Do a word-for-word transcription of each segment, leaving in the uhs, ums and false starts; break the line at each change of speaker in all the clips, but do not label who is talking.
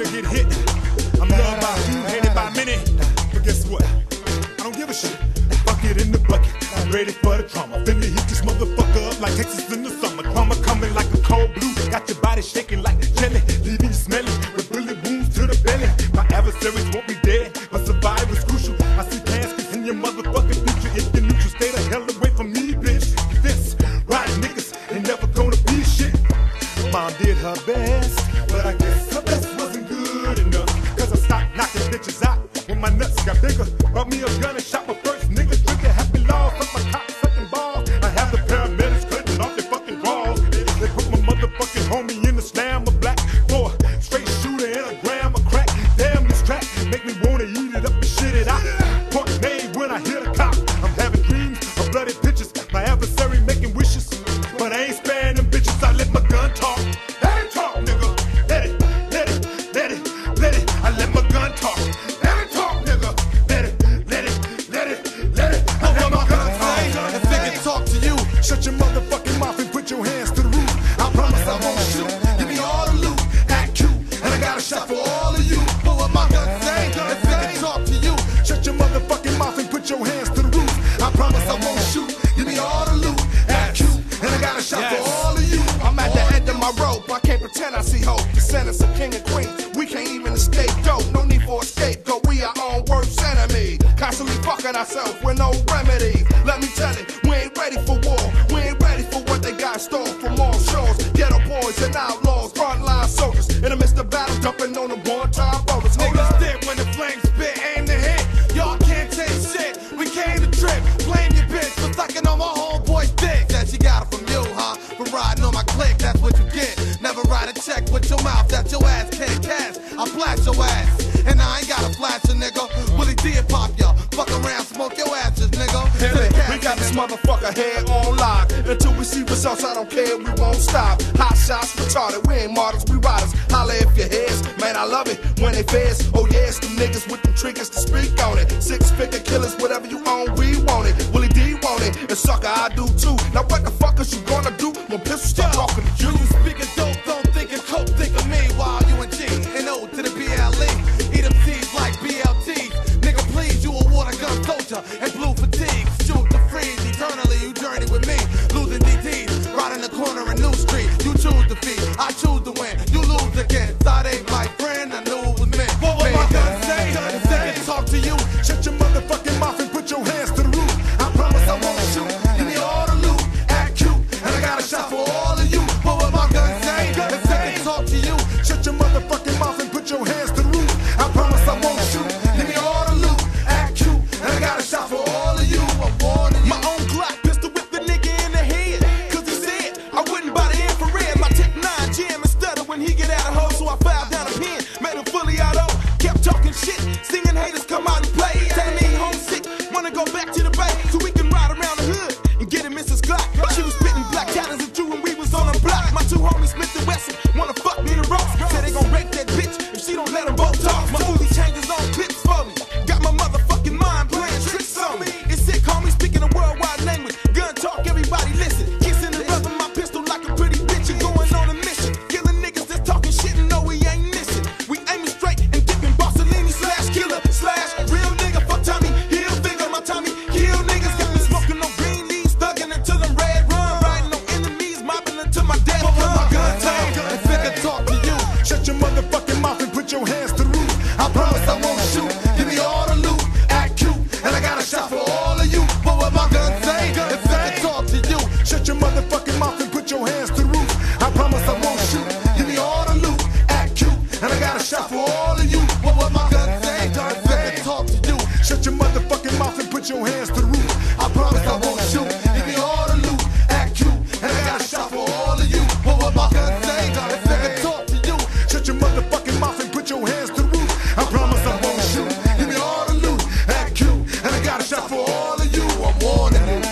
to get hit. I'm loved by few, hated by many. But guess what? I don't give a shit. Fuck it in the bucket. I'm ready for the drama. Finna heat this motherfucker up like Texas in the summer. Drama coming like a cold blue. Got your body shaking like jelly. Leaving you smelly with bullet wounds to the belly. My adversaries won't be dead, but survival is crucial. I see caskets in your motherfucking future. If you're neutral, stay the hell away from me, bitch. This riding niggas ain't never gonna be shit. Mom did her best, but I guess her best wasn't good enough. Cause I stopped knocking bitches out when my nuts got bigger. Brought me a gun and shot my first nigga. Drinking happy law, fuck my cock sucking balls. I have the paramedics cutting off their fucking balls. They put my motherfucking homie in the slam of black. For a straight shooter and a gram of crack. Damn, this crack make me wanna eat it up and shit it out. Point made when I hear the cop. I'm having dreams of bloody pictures. My adversary making wishes, but I ain't sparing them bitches. I let my gun talk. Let it talk, nigga. Let it, let it, let it, let it. I let my gun talk. Let it talk, nigga. Let it, let it, let it, let it. I let my gun talk.
If they can talk to you,
Shut your motherfucking mouth and put your hands to the roof.
I promise I won't shoot. Give me all the loot, act cute, and I got a shot for all of you. But what my gun say? If they can talk to you,
Shut your motherfucking mouth and put your hands to the roof.
I promise I won't shoot. Give me all the loot, act cute, and I got a shot
Yes.
for all of you. I'm at the end of my rope. I can't pretend I see hope. Descendants of king and queen. We can't even escape dope. No need for a scapegoat. We our own worst enemy. Constantly fucking ourselves with no remedy. Let me tell it, we ain't ready for war. We ain't ready for what they got stored from all shores. Ghetto boys and outlaws, frontline soldiers. In the midst of battle, dumping on the one-time voters. Niggas dead when the flames spit, aim to hit. Y'all can't take shit. We came to trip. Blame your bitch for sucking on my homeboy's dick. That she got it from you, huh? For riding on my click, that's what you get. Never write a check with your mouth that your ass can't cash. I blast your ass, and I ain't got to flash a nigga. Willie did pop ya. Fuck around, smoke your asses, nigga. We got this motherfucker head on lock. Until we see results, I don't care, we won't stop. Hot shots, retarded, we ain't martyrs, we riders. Holla if your heads, man, I love it when they feds. Oh yes, them niggas with them triggers to speak on it. Six figure killers, whatever you own, we want it. Willie D want it, and sucker, I do too. Now what the fuck is you gonna do when pistols start talking to you? Speaking dope, don't think of coke, think of me. While you and G, and O to the B L E. Eat them T's like B L Ts. Nigga, please, you a water gun soldier and blue fatigue. Shoot the freeze, eternally you journey with me. Losing D Ts, riding the corner in New Street. You choose defeat, I choose to win. You lose again. Thought ain't my friend, I knew it was meant. What was my gun say? If they can talk to you,
Shut your motherfucking mouth and put your hands to the roof.
I promise I won't shoot. Give me all the loot, act cute, and I got a shot for all of you. What would my gun say? If they can talk to you,
Shut your motherfucking mouth and put your hands to the roof.
I promise I won't shoot. Give me all the loot, act cute, and I got a shot for all of you. I'm warning you.
My own Glock pistol with the nigga in the head. Cause he said I wouldn't buy the infrared. My Tech nine jam and stutter when he get out of hole. So I filed down a pen, made him fully auto. Kept talking shit, singing haters come out and play. Telling me he homesick, wanna go back to the bay. So we can ride around the hood and get a Missus Glock. She was spitting black catters and two when we was on the block. My two homies Smith and Wesson wanna fuck me the ropes. Say they gon' rape that bitch if she don't let them both talk. My Uzi changes on clips for me. Got my motherfucking mind playing tricks on me. It's sick, homie, speaking a worldwide language. Gun talk, everybody listen. Kissing the brother, my pistol like a pretty bitch and going on a mission. Killing niggas that's talking shit and know we ain't missing. We aiming straight and dipping Barcelini slash killer slash real nigga. Fuck Tommy, heel finger, my Tommy, kill niggas. Got me smoking on green leaves, thugging until them red run. Riding on enemies, mopping until my dad
What would my
come.
gun say? If they can talk to you,
Shut your motherfucking mouth and put your hands to the roof.
I promise I won't shoot. Give me all the loot, act cute, and I got a shot for all of you. What would my gun say? If they can talk to you,
Shut your motherfucking mouth and put your hands to the roof. I promise I won't shoot.
give me all the loot, act cute, and I got a shot for all of you. What would my gun say? If they can talk to you,
Shut your motherfucking mouth and put your hands to the roof.
I promise I won't shoot. Give me all the loot, act cute, and I got a shot for all of you. What would my gun say? If they can talk to you,
Shut your motherfucking mouth and put your hands to the roof. I promise I won't shoot.
give me all the loot, act cute, and I got a shot for all of you. I'm warning you.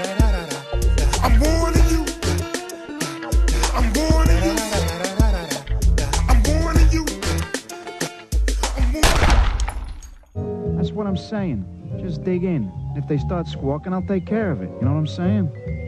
I'm warning you. I'm warning you. I'm warning you. I'm warning
That's what I'm saying. Just dig in. If they start squawking, I'll take care of it. You know what I'm saying?